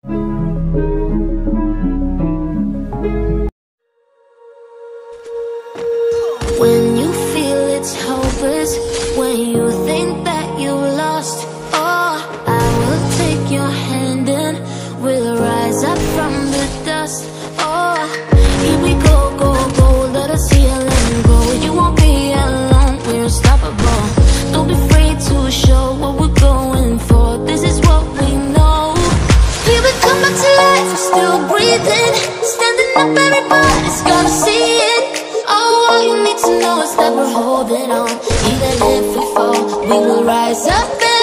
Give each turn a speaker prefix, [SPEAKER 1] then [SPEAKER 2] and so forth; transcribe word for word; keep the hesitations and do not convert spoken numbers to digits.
[SPEAKER 1] When you feel it's hopeless, when you think that you lost, oh, I will take your hand and we'll rise up from the dust. Oh, here we go, go, go, let us heal and grow. You won't be alone, we're unstoppable. Don't be afraid to show what we're going for. This is what we know. Here we come back to life, we're still breathing. Standing up, everybody's gotta see it. Oh, all you need to know is that we're holding on. Even if we fall, we will rise up.